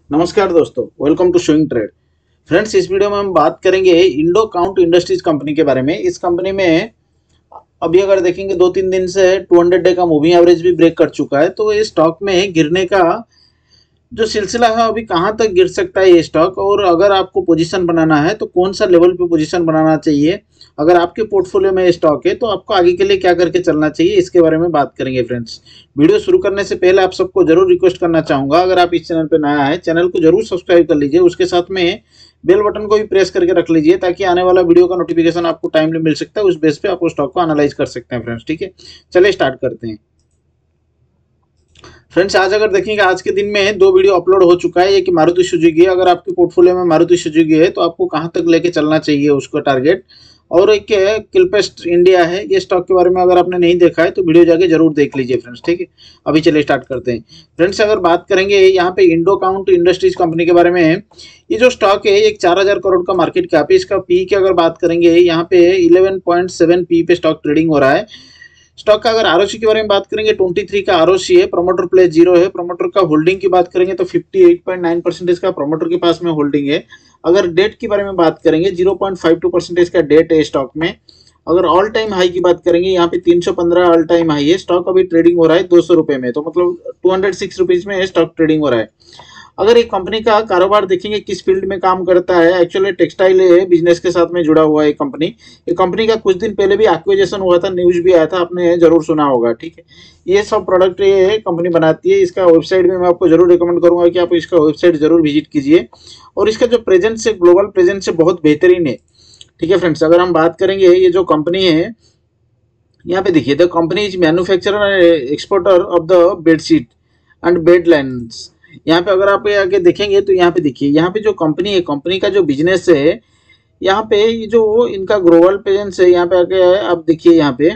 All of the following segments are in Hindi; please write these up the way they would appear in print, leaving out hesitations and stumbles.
नमस्कार दोस्तों, welcome to showing trade. Friends, इस वीडियो में हम बात करेंगे इंडो काउंट इंडस्ट्रीज कंपनी के बारे में। इस कंपनी में अभी अगर देखेंगे 2-3 दिन से 200 डे का मूविंग एवरेज भी ब्रेक कर चुका है। तो ये स्टॉक में गिरने का जो सिलसिला है अभी कहाँ तक गिर सकता है ये स्टॉक, और अगर आपको पोजीशन बनाना है तो कौन सा लेवल पे पोजीशन बनाना चाहिए, अगर आपके पोर्टफोलियो में ये स्टॉक है तो आपको आगे के लिए क्या करके चलना चाहिए, इसके बारे में बात करेंगे। फ्रेंड्स, वीडियो शुरू करने से पहले आप सबको जरूर रिक्वेस्ट करना चाहूँगा, अगर आप इस चैनल पर नया है चैनल को जरूर सब्सक्राइब कर लीजिए, उसके साथ में बेल बटन को भी प्रेस करके रख लीजिए ताकि आने वाला वीडियो का नोटिफिकेशन आपको टाइमली मिल सकता है। उस बेस पे आप उस स्टॉक को एनालाइज कर सकते हैं। फ्रेंड्स, ठीक है, चलिए स्टार्ट करते हैं। फ्रेंड्स, आज अगर देखेंगे आज के दिन में 2 वीडियो अपलोड हो चुका है। एक मारुति सुजुकी है, अगर आपके पोर्टफोलियो में मारुति सुजुकी है तो आपको कहां तक लेके चलना चाहिए उसका टारगेट, और एक किलपेस्ट इंडिया है। ये स्टॉक के बारे में अगर आपने नहीं देखा है तो वीडियो जाके जरूर देख लीजिए। फ्रेंड्स, ठीक है, अभी चलिए स्टार्ट करते हैं। फ्रेंड्स, अगर बात करेंगे यहाँ पे इंडो काउंट इंडस्ट्रीज कंपनी के बारे में, ये जो स्टॉक है एक 4000 करोड़ का मार्केट कैप है। इसका पी की अगर बात करेंगे यहाँ पे 11.7 पी पे स्टॉक ट्रेडिंग हो रहा है। स्टॉक का अगर आरओसी के बारे में बात करेंगे 23 का आरओसी है, प्रमोटर प्लेस 0 है। प्रमोटर का होल्डिंग की बात करेंगे तो 58.9% का प्रमोटर के पास में होल्डिंग है। अगर डेट के बारे में बात करेंगे 0.52% का डेट है स्टॉक में। अगर ऑल टाइम हाई की बात करेंगे यहाँ पे 315 ऑल टाइम हाई है। स्टॉक अभी ट्रेडिंग हो रहा है 200 रुपए में, तो मतलब 206 रुपीज में स्टॉक ट्रेडिंग हो रहा है। अगर एक कंपनी का कारोबार देखेंगे किस फील्ड में काम करता है, एक्चुअली टेक्सटाइल बिजनेस के साथ में जुड़ा हुआ है कंपनी। ये कंपनी का कुछ दिन पहले भी एक्विजिशन हुआ था, न्यूज भी आया था, आपने जरूर सुना होगा। ठीक है, ये सब प्रोडक्ट ये कंपनी बनाती है। इसका वेबसाइट में मैं आपको जरूर रिकमेंड करूंगा कि आप इसका वेबसाइट जरूर विजिट कीजिए, और इसका जो प्रेजेंस है, ग्लोबल प्रेजेंस है, बहुत बेहतरीन है। ठीक है फ्रेंड्स, अगर हम बात करेंगे ये जो कंपनी है यहाँ पे देखिए, the company is manufacturer and exporter of the bedsheet and bed lines. यहाँ पे अगर आप आगे देखेंगे तो यहाँ पे देखिए, यहाँ पे जो कंपनी है, कंपनी का जो बिजनेस है, यहाँ पे ये जो इनका ग्लोबल प्रेजेंस है, यहाँ पे आगे आप देखिए,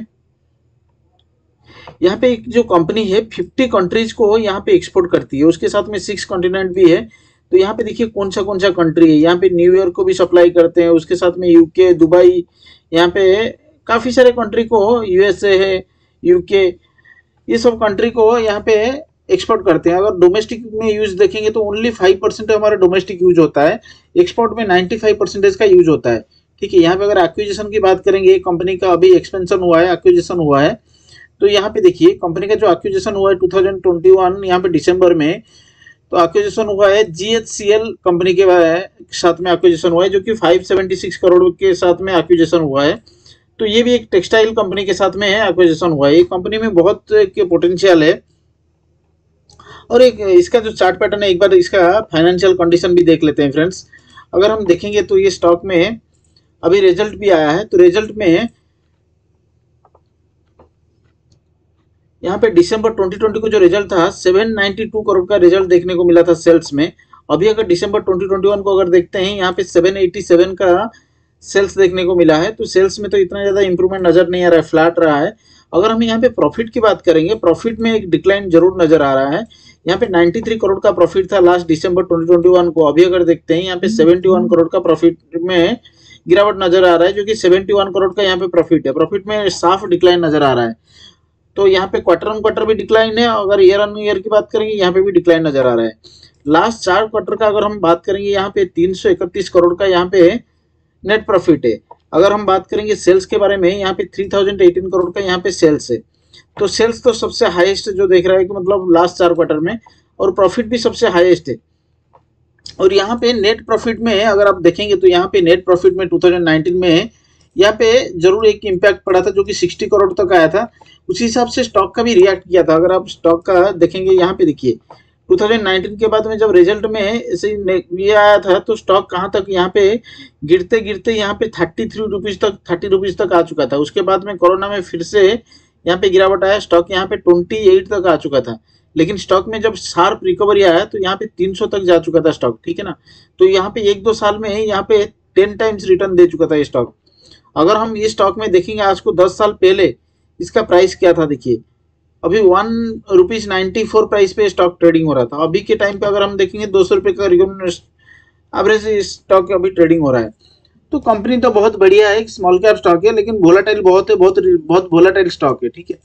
यहाँ पे एक जो कंपनी है 50 कंट्रीज को यहाँ पे एक्सपोर्ट करती है, उसके साथ में 6 कॉन्टिनेंट भी है। तो यहाँ पे देखिए कौन सा कंट्री है, यहाँ पे न्यूयॉर्क को भी सप्लाई करते हैं, उसके साथ में यूके, दुबई, यहाँ पे काफी सारे कंट्री को, यूएसए है, यूके, ये सब कंट्री को यहाँ पे एक्सपोर्ट करते हैं। अगर डोमेस्टिक में यूज देखेंगे तो ओनली 5% हमारा डोमेस्टिक यूज होता है, एक्सपोर्ट में 95% का यूज होता है। ठीक है, यहाँ पे अगर एक्विजिशन की बात करेंगे, कंपनी का अभी एक्सपेंशन हुआ है, एक्विजिशन हुआ है। तो यहाँ पे देखिए कंपनी का जो एक्विजिशन हुआ है 2021 यहाँ पे दिसंबर में, तो एक्विजिशन हुआ है जीएचसीएल कंपनी के साथ में एक्विजिशन हुआ है, जो कि 576 करोड़ के साथ में एक्विजिशन हुआ है। तो ये भी एक टेक्सटाइल कंपनी के साथ में है, एक्विजिशन हुआ है। ये कंपनी में बहुत के पोटेंशियल है। और एक इसका जो चार्ट पैटर्न है, एक बार इसका फाइनेंशियल कंडीशन भी देख लेते हैं। फ्रेंड्स, अगर हम देखेंगे तो ये स्टॉक में अभी रिजल्ट भी आया है, तो रिजल्ट में यहाँ पे दिसंबर 2020 को जो रिजल्ट था 792 करोड़ का रिजल्ट देखने को मिला था सेल्स में। अभी अगर दिसंबर 2021 को अगर देखते हैं, यहाँ पे 787 का सेल्स देखने को मिला है। तो सेल्स में तो इतना ज्यादा इंप्रूवमेंट नजर नहीं आ रहा है, फ्लैट रहा है। अगर हम यहाँ पे प्रॉफिट की बात करेंगे, प्रॉफिट में एक डिक्लाइन जरूर नजर आ रहा है। यहाँ पे 93 करोड़ का प्रॉफिट था लास्ट दिसंबर 2021 को। अभी अगर देखते हैं यहाँ पे 71 करोड़ का प्रॉफिट में गिरावट नजर आ रहा है, जो कि 71 करोड़ का यहाँ पे प्रॉफिट है। प्रॉफिट में साफ डिक्लाइन नजर आ रहा है। तो यहाँ पे क्वार्टर ऑन क्वार्टर भी डिक्लाइन है, अगर ईयर ऑन ईयर की बात करेंगे यहाँ पे भी डिक्लाइन नजर आ रहा है। लास्ट 4 क्वार्टर का अगर हम बात करेंगे, यहाँ पे 331 करोड़ का यहाँ पे नेट प्रॉफिट है। अगर हम बात करेंगे सेल्स के बारे में, यहाँ पे 3018 करोड़ का यहाँ पे सेल्स है। तो सेल्स तो सबसे हाईएस्ट जो देख रहा है कि मतलब लास्ट 4 क्वार्टर में, और प्रॉफिट भी सबसे हाईएस्ट है। और यहाँ पे नेट प्रॉफिट में अगर आप देखेंगे तो यहाँ पे नेट प्रॉफिट में 2019 में यहाँ पे जरूर एक इम्पैक्ट पड़ा था, जो कि 60 करोड़ तक आया था। उसी हिसाब से स्टॉक का भी रिएक्ट किया था। अगर आप स्टॉक का देखेंगे, यहाँ पे देखिए 2019 के बाद में जब रिजल्ट में ऐसे ये आया था, तो स्टॉक कहाँ तक यहाँ पे गिरते गिरते यहाँ पे 33 रुपीज तक, 30 रुपीज तक आ चुका था। उसके बाद में कोरोना में फिर से यहाँ पे गिरावट आया, स्टॉक यहाँ पे 28 तक आ चुका था। लेकिन स्टॉक में जब शार्प रिकवरी आया तो यहाँ पे 300 तक जा चुका था स्टॉक। ठीक है ना, तो यहाँ पे 1-2 साल में यहाँ पे 10 टाइम्स रिटर्न दे चुका था ये स्टॉक। अगर हम ये स्टॉक में देखेंगे, आज को 10 साल पहले इसका प्राइस क्या था, देखिए अभी ₹1.94 प्राइस पे स्टॉक ट्रेडिंग हो रहा था। अभी के टाइम पे अगर हम देखेंगे 200 रुपए का एवरेज स्टॉक अभी ट्रेडिंग हो रहा है। तो कंपनी तो बहुत बढ़िया है, स्मॉल कैप स्टॉक है, लेकिन वोलेटाइल बहुत है, बहुत वोलेटाइल स्टॉक है। ठीक है,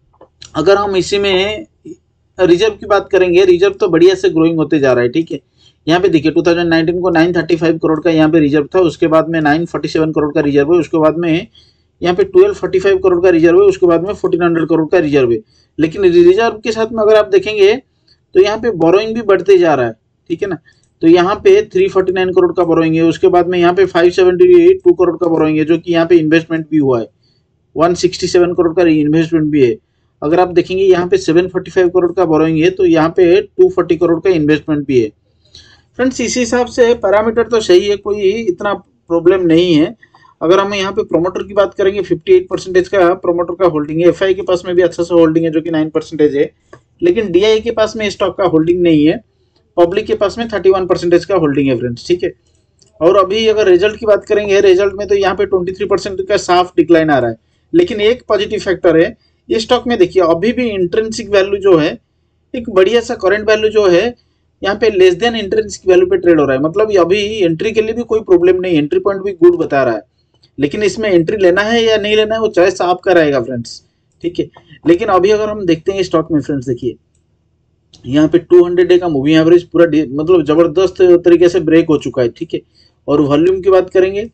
अगर हम इसी में रिजर्व की बात करेंगे, रिजर्व तो बढ़िया से ग्रोइंग होते जा रहा है। ठीक है, यहाँ पे देखिए 2019 को 935 करोड़ का यहाँ पे रिजर्व था, उसके बाद में 947 करोड़ का रिजर्व है, उसके बाद में यहाँ पे 1245 करोड़ का रिजर्व है, उसके बाद में 1400 करोड़ का रिजर्व है। लेकिन रिजर्व के साथ में अगर आप देखेंगे तो यहाँ पे बोरोइंग भी बढ़ते जा रहा है, ठीक है ना। तो यहाँ पे 349 करोड़ का बोरोइंग है, उसके बाद में यहाँ पे 572 करोड़ का बोरोइंग है, जो कि यहाँ पे इन्वेस्टमेंट भी हुआ है, 167 करोड़ का इन्वेस्टमेंट भी है। अगर आप देखेंगे यहाँ पे 745 करोड़ का बोरोइंग है, तो यहाँ पे 240 करोड़ का इन्वेस्टमेंट भी है। फ्रेंड्स इस हिसाब से पैरामीटर तो सही है, कोई इतना प्रॉब्लम नहीं है। अगर हम यहाँ पे प्रोमोटर की बात करेंगे, 58% का प्रोमोटर का होल्डिंग है। एफआई के पास में भी अच्छा सा होल्डिंग है जो कि 9% है, लेकिन डीआई के पास में स्टॉक का होल्डिंग नहीं है। पब्लिक के पास में 31% का होल्डिंग है फ्रेंड्स, ठीक है। और अभी अगर रिजल्ट की बात करेंगे, रिजल्ट में तो यहाँ पे 23% का साफ डिक्लाइन आ रहा है। लेकिन एक पॉजिटिव फैक्टर है, ये स्टॉक में देखिए अभी भी इंट्रिंसिक वैल्यू जो है, एक बढ़िया सा करंट वैल्यू जो है यहाँ पे लेस देन इंट्रिंसिक वैल्यू पे ट्रेड हो रहा है। मतलब अभी एंट्री के लिए भी कोई प्रॉब्लम नहीं, एंट्री पॉइंट भी गुड बता रहा है। लेकिन इसमें एंट्री लेना है या नहीं लेना है वो चॉइस आपका रहेगा फ्रेंड्स, ठीक है। लेकिन अभी अगर हम देखते हैं स्टॉक में फ्रेंड्स, देखिए यहाँ पे 200 डे का मूविंग एवरेज पूरा मतलब जबरदस्त तरीके से ब्रेक हो चुका है, ठीक है। और वॉल्यूम की बात करेंगे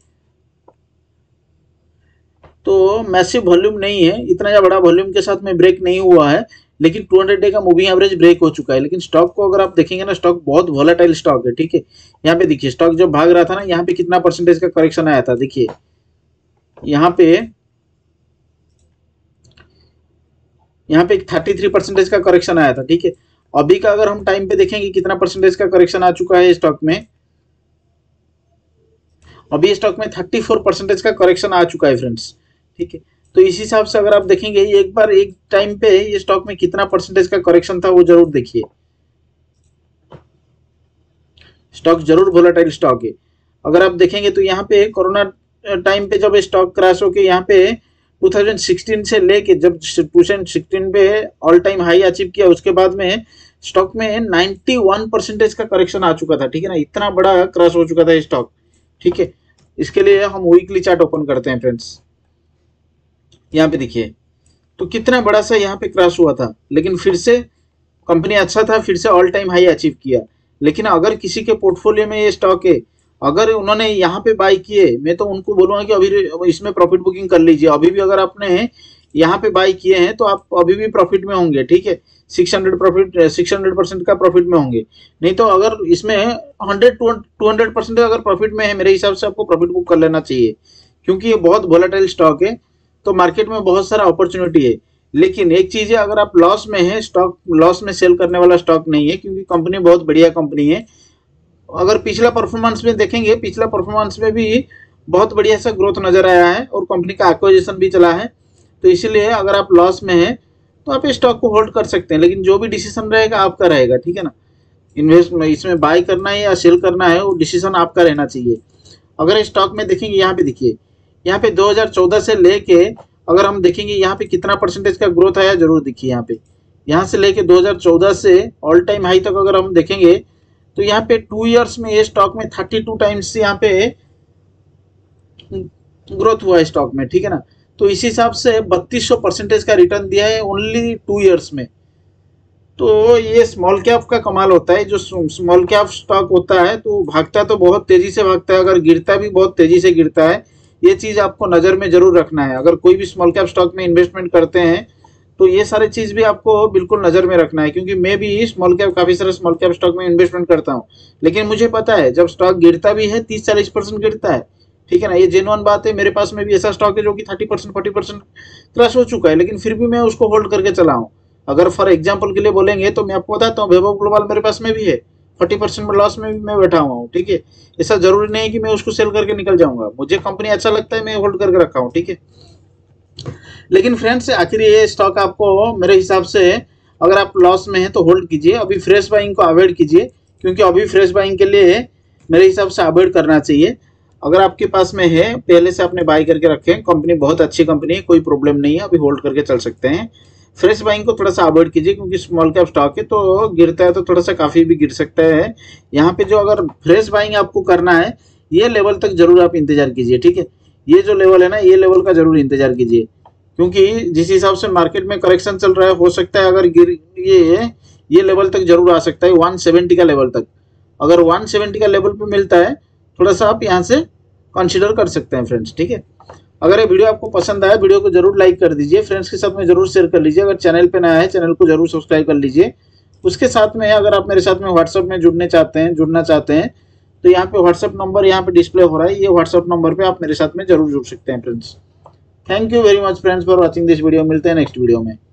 तो मैसिव वॉल्यूम नहीं है, इतना बड़ा वॉल्यूम के साथ में ब्रेक नहीं हुआ है, लेकिन 200 डे का मूविंग एवरेज ब्रेक हो चुका है। लेकिन स्टॉक को अगर आप देखेंगे ना, स्टॉक बहुत वॉलेटाइल स्टॉक है, ठीक है। यहाँ पे देखिए स्टॉक जब भाग रहा था ना, यहाँ पे कितना परसेंटेज का करेक्शन आया था, देखिए यहाँ पे 33% का करेक्शन आया था, ठीक है। अभी का अगर हम टाइम पे देखेंगे कितना परसेंटेज का करेक्शन आ चुका है स्टॉक में, अभी स्टॉक में 34% का करेक्शन आ चुका है फ्रेंड्स, ठीक है। तो इस हिसाब से अगर आप देखेंगे एक बार एक टाइम पे ये स्टॉक में कितना परसेंटेज का करेक्शन था वो जरूर देखिए। स्टॉक जरूर वोलेटाइल स्टॉक है। अगर आप देखेंगे तो यहाँ पे कोरोना टाइम पे जब स्टॉक क्रैश होके यहाँ पे 2016 से लेके जब 2016 पे ऑल टाइम हाई अचीव किया, उसके बाद में स्टॉक में 91% का करेक्शन आ चुका था, ठीक है ना। इतना बड़ा क्रैश हो चुका था स्टॉक, ठीक है। इसके लिए हम वीकली चार्ट ओपन करते हैं फ्रेंड्स। यहाँ पे देखिए तो कितना बड़ा सा यहाँ पे क्रैश हुआ था, लेकिन फिर से कंपनी अच्छा था, फिर से ऑल टाइम हाई अचीव किया। लेकिन अगर किसी के पोर्टफोलियो में ये स्टॉक है, अगर उन्होंने यहाँ पे बाई किए, मैं तो उनको बोलूंगा कि अभी इसमें प्रॉफिट बुकिंग कर लीजिए। अभी भी अगर आपने यहाँ पे बाई किए हैं तो आप अभी भी प्रॉफिट में होंगे, ठीक है। 600% का प्रॉफिट में होंगे। नहीं तो अगर इसमें 100-200% अगर प्रॉफिट में है, मेरे हिसाब से आपको प्रॉफिट बुक कर लेना चाहिए, क्योंकि ये बहुत वोलेटाइल स्टॉक है। तो मार्केट में बहुत सारा अपॉर्चुनिटी है। लेकिन एक चीज है, अगर आप लॉस में है, स्टॉक लॉस में सेल करने वाला स्टॉक नहीं है, क्योंकि कंपनी बहुत बढ़िया कंपनी है। अगर पिछला परफॉर्मेंस में देखेंगे, पिछला परफॉर्मेंस में भी बहुत बढ़िया सा ग्रोथ नजर आया है और कंपनी का एक्विजिशन भी चला है। तो इसीलिए अगर आप लॉस में है तो आप स्टॉक को होल्ड कर सकते हैं, लेकिन जो भी डिसीजन रहेगा आपका रहेगा, ठीक है ना। इन्वेस्ट इसमें बाय करना है या सेल करना है वो डिसीजन आपका रहना चाहिए। अगर स्टॉक में देखेंगे, यहाँ पे देखिए, यहाँ पे 2014 से लेके अगर हम देखेंगे यहाँ पे कितना परसेंटेज का ग्रोथ आया, जरूर देखिए। यहाँ से लेके 2014 से ऑल टाइम हाई तक अगर हम देखेंगे तो यहाँ पे 2 इयर्स में ये स्टॉक में 32 टाइम्स यहाँ पे ग्रोथ हुआ है स्टॉक में, ठीक है ना। तो इस हिसाब से 3200% का रिटर्न दिया है ओनली 2 इयर्स में। तो ये स्मॉल कैप का कमाल होता है। जो स्मॉल कैप स्टॉक होता है तो भागता तो बहुत तेजी से भागता है, अगर गिरता भी बहुत तेजी से गिरता है। ये चीज आपको नजर में जरूर रखना है। अगर कोई भी स्मॉल कैप स्टॉक में इन्वेस्टमेंट करते हैं तो ये सारे चीज भी आपको बिल्कुल नजर में रखना है, क्योंकि मैं भी काफी सारे स्मॉल कैप स्टॉक में इन्वेस्टमेंट करता हूँ। लेकिन मुझे पता है जब स्टॉक गिरता भी है 30-40% गिरता है, ठीक है ना। ये जेन्युइन बात है। मेरे पास में भी ऐसा स्टॉक है जो कि 30-40% क्रैश हो चुका है, लेकिन फिर भी मैं उसको होल्ड करके चला हूँ। अगर फॉर एग्जाम्पल के लिए बोलेंगे तो मैं आपको बताता हूँ, वैभव ग्लोबल मेरे पास में भी है, 40% में लॉस में भी मैं बैठा हुआ हूँ, ठीक है। ऐसा जरूरी नहीं कि मैं उसको सेल करके निकल जाऊंगा। मुझे कंपनी अच्छा लगता है, मैं होल्ड करके रखा हूँ, ठीक है। लेकिन फ्रेंड्स आखिर ये स्टॉक आपको मेरे हिसाब से अगर आप लॉस में हैं तो होल्ड कीजिए। अभी फ्रेश बाइंग को अवॉइड कीजिए, क्योंकि अभी फ्रेश बाइंग के लिए मेरे हिसाब से अवॉइड करना चाहिए। अगर आपके पास में है, पहले से आपने बाई करके रखे हैं, कंपनी बहुत अच्छी कंपनी है, कोई प्रॉब्लम नहीं है, अभी होल्ड करके चल सकते हैं। फ्रेश बाइंग को थोड़ा सा अवॉइड कीजिए, क्योंकि स्मॉल कैप स्टॉक है तो गिरता है तो थोड़ा सा काफी भी गिर सकता है। यहाँ पे जो अगर फ्रेश बाइंग आपको करना है, ये लेवल तक जरूर आप इंतजार कीजिए, ठीक है। ये जो लेवल है ना, ये लेवल का जरूर इंतजार कीजिए, क्योंकि जिस हिसाब से मार्केट में करेक्शन चल रहा है, हो सकता है अगर गिर ये लेवल तक जरूर आ सकता है, 170 का लेवल तक। अगर 170 का लेवल पे मिलता है थोड़ा सा आप यहाँ से कंसिडर कर सकते हैं फ्रेंड्स, ठीक है। अगर ये वीडियो आपको पसंद आया वीडियो को जरूर लाइक कर दीजिए, फ्रेंड्स के साथ में जरूर शेयर कर लीजिए। अगर चैनल पे नया है चैनल को जरूर सब्सक्राइब कर लीजिए। उसके साथ में अगर आप मेरे साथ में व्हाट्सएप में जुड़ना चाहते हैं तो यहाँ पे व्हाट्सएप नंबर यहाँ पे डिस्प्ले हो रहा है, ये व्हाट्सएप नंबर पे आप मेरे साथ में जरूर जुड़ सकते हैं friends. Thank you very much friends for watching this video. मिलते हैं नेक्स्ट वीडियो में।